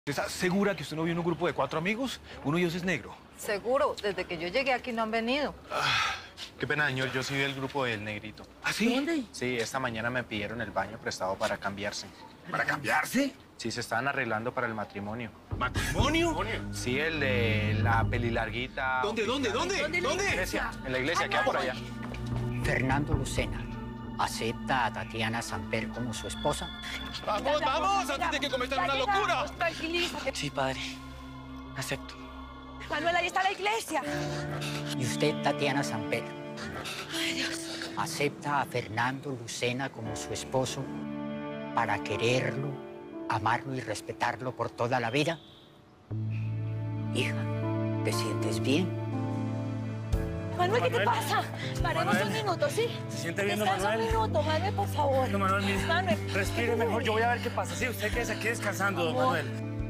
¿Estás segura que usted no vio un grupo de 4 amigos? Uno de ellos es negro. Seguro, desde que yo llegué aquí no han venido. Qué pena, señor. Yo sí vi el grupo del negrito. ¿Ah, sí? ¿Dónde? Sí, esta mañana me pidieron el baño prestado para cambiarse. ¿Para cambiarse? Sí, se estaban arreglando para el matrimonio. ¿Matrimonio? Sí, el de la pelilarguita. ¿Dónde? Iglesia, en la iglesia, queda por allá. Fernando Lucena acepta a Tatiana Samper como su esposa. ¡Vamos! ¡Antes de que cometan una locura! Tranquilízate. Sí, padre. Acepto. Manuel, ahí está la iglesia. Y usted, Tatiana Samper, acepta a Fernando Lucena como su esposo para quererlo, amarlo y respetarlo por toda la vida. Hija, ¿te sientes bien? Manuel, ¿qué te pasa? Paremos un minuto, ¿sí? ¿Se siente bien, don Descansa Manuel? un minuto, Manuel, por favor. No, Manuel, mire. Manuel. Respire mejor, yo voy a ver qué pasa. Sí, usted quédese aquí descansando, don Manuel.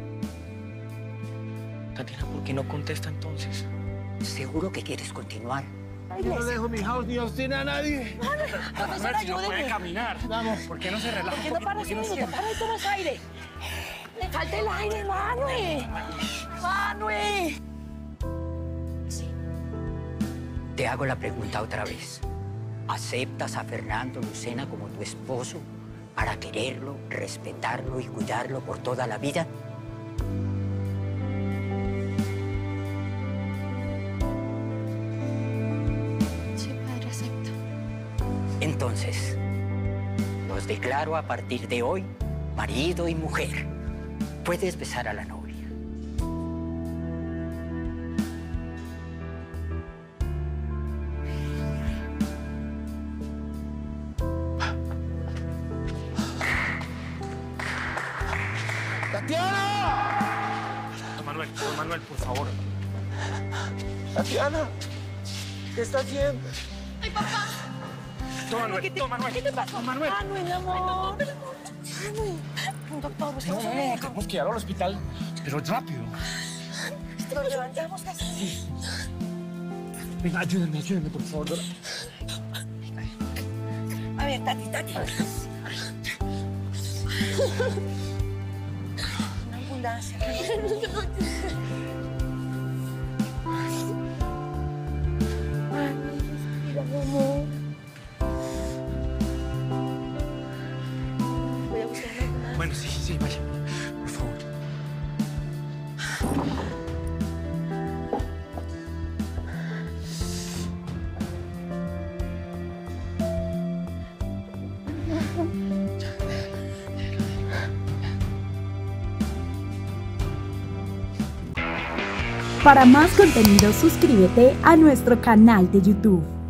Tatiana, ¿por qué no contesta entonces? ¿Seguro que quieres continuar? Yo no dejo mi house ni a usted ni a nadie. Manuel, si no puede caminar. Vamos. ¿Por qué no se relaja ¿Por qué un no poquito? paras ¿Por qué un no minuto? sienta? Para y tomas aire. Le falta el aire, Manuel. Manuel. Te hago la pregunta otra vez. ¿Aceptas a Fernando Lucena como tu esposo para quererlo, respetarlo y cuidarlo por toda la vida? Sí, padre, acepto. Entonces, los declaro a partir de hoy marido y mujer. Puedes besar a la novia. ¡Tatiana! Don Manuel, por favor. ¡Tatiana! ¿Qué está haciendo? Don Manuel, ¿Qué te, don Manuel. ¿Qué te pasó? Don Manuel. Manuel, amor. Manuel. Un doctor, busquemos un médico. Tenemos que llevarlo al hospital, pero rápido. Nos levantamos casi. Venga, ayúdenme, por favor. A ver, Tati. Una ambulancia. Respira, mi amor. Voy a buscar una ambulancia. Bueno, sí, vaya. Por favor. Para más contenido suscríbete a nuestro canal de YouTube.